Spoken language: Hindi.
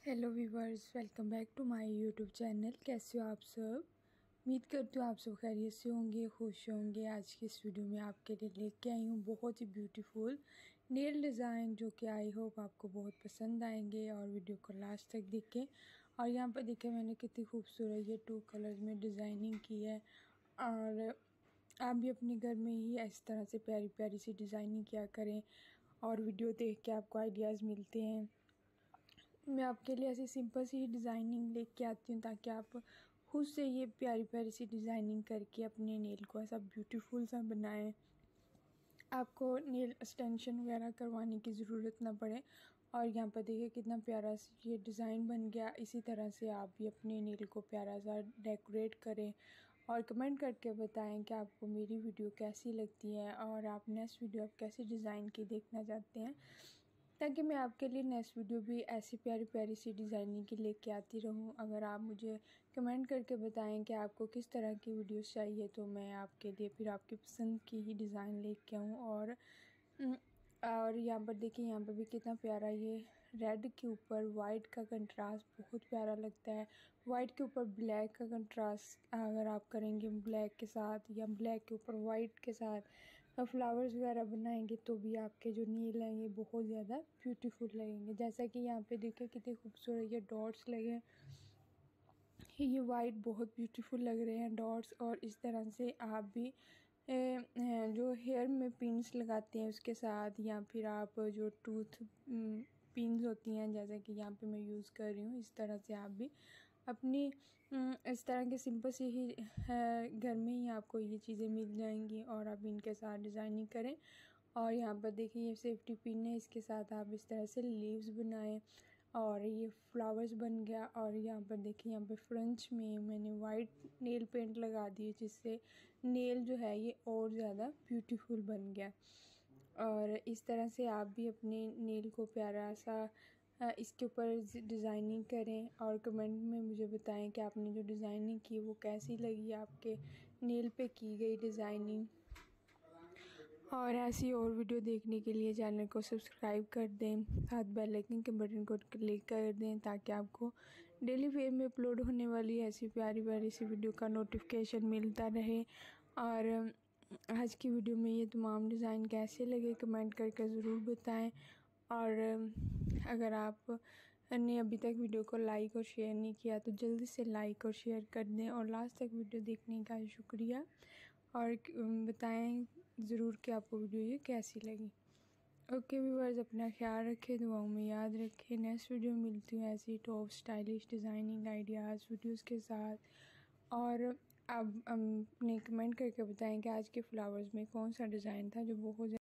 Hello viewers, welcome back to my YouTube channel. कैसे हो आप सब? उम्मीद करती हूँ आप सब खैरियत से होंगे, खुश होंगे। आज की इस वीडियो में आपके लिए लेके आई हूँ बहुत ही ब्यूटीफुल नेल डिज़ाइन, जो कि आई होप आपको बहुत पसंद आएंगे। और वीडियो को लास्ट तक देखें। और यहाँ पर देखें मैंने कितनी खूबसूरत ये 2 कलर में डिज़ाइनिंग की है। और आप भी अपने घर में ही इस तरह से प्यारी प्यारी सी डिज़ाइनिंग किया करें और वीडियो देख के आपको आइडियाज़ मिलते हैं। मैं आपके लिए ऐसी सिंपल सी डिज़ाइनिंग लेके आती हूँ ताकि आप खुद से ये प्यारी प्यारी सी डिज़ाइनिंग करके अपने नेल को ऐसा ब्यूटीफुल सा बनाएं। आपको नेल एक्सटेंशन वगैरह करवाने की ज़रूरत ना पड़े। और यहाँ पर देखिए कितना प्यारा सा ये डिज़ाइन बन गया। इसी तरह से आप भी अपने नेल को प्यारा सा डेकोरेट करें और कमेंट करके बताएं कि आपको मेरी वीडियो कैसी लगती है और आप नेक्स्ट वीडियो आप कैसी डिज़ाइन की देखना चाहते हैं, ताकि मैं आपके लिए नेक्स्ट वीडियो भी ऐसी प्यारी प्यारी सी डिज़ाइनिंग की लेके आती रहूं। अगर आप मुझे कमेंट करके बताएं कि आपको किस तरह की वीडियोस चाहिए, तो मैं आपके लिए फिर आपकी पसंद की ही डिज़ाइन लेके आऊँ। और यहाँ पर देखिए, यहाँ पर भी कितना प्यारा ये रेड के ऊपर वाइट का कंट्रास्ट बहुत प्यारा लगता है। वाइट के ऊपर ब्लैक का कंट्रास्ट अगर आप करेंगे ब्लैक के साथ, या ब्लैक के ऊपर वाइट के साथ फ्लावर्स वगैरह बनाएंगे, तो भी आपके जो नील हैं ये बहुत ज़्यादा ब्यूटीफुल लगेंगे। जैसा कि यहाँ पे देखिए कितने खूबसूरत ये डॉट्स लगे हैं, ये वाइट बहुत ब्यूटीफुल लग रहे हैं डॉट्स। और इस तरह से आप भी जो हेयर में पिन्स लगाते हैं उसके साथ, या फिर आप जो टूथ पिन्स होती हैं, जैसे कि यहाँ पे मैं यूज़ कर रही हूँ, इस तरह से आप भी अपनी इस तरह के सिंपल से ही घर में ही आपको ये चीज़ें मिल जाएंगी और आप इनके साथ डिज़ाइनिंग करें। और यहाँ पर देखिए ये सेफ्टी पिन है, इसके साथ आप इस तरह से लीव्स बनाएं और ये फ्लावर्स बन गया। और यहाँ पर देखिए, यहाँ पे फ्रंच में मैंने वाइट नेल पेंट लगा दी, जिससे नेल जो है ये और ज़्यादा ब्यूटीफुल बन गया। और इस तरह से आप भी अपने नेल को प्यारा सा इसके ऊपर डिज़ाइनिंग करें और कमेंट में मुझे बताएं कि आपने जो डिज़ाइनिंग की वो कैसी लगी, आपके नेल पे की गई डिज़ाइनिंग। और ऐसी और वीडियो देखने के लिए चैनल को सब्सक्राइब कर दें, साथ बेल आइकन के बटन को क्लिक कर दें, ताकि आपको डेली वेब में अपलोड होने वाली ऐसी प्यारी प्यारी सी वीडियो का नोटिफिकेशन मिलता रहे। और आज की वीडियो में ये तमाम डिज़ाइन कैसे लगे कमेंट करके ज़रूर बताएं। और अगर आप ने अभी तक वीडियो को लाइक और शेयर नहीं किया तो जल्दी से लाइक और शेयर कर दें। और लास्ट तक वीडियो देखने का शुक्रिया। और बताएं ज़रूर कि आपको वीडियो ये कैसी लगी। ओके व्यूअर्स, अपना ख्याल रखें, दुआओं में याद रखें। नेक्स्ट वीडियो मिलती हूँ ऐसी top stylish designing ideas videos के साथ। और आप अपने कमेंट करके बताएं कि आज के फ्लावर्स में कौन सा डिज़ाइन था जो बहुत